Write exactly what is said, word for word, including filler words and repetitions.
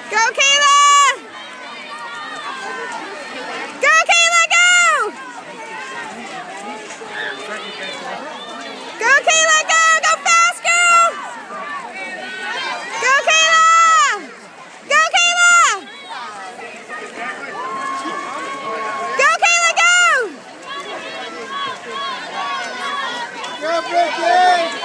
Go, Kayla! Go, Kayla, go! Go, Kayla, go! Go fast, girl! Go, Kayla! Go, Kayla! Go, Kayla, go! Go, Vicky!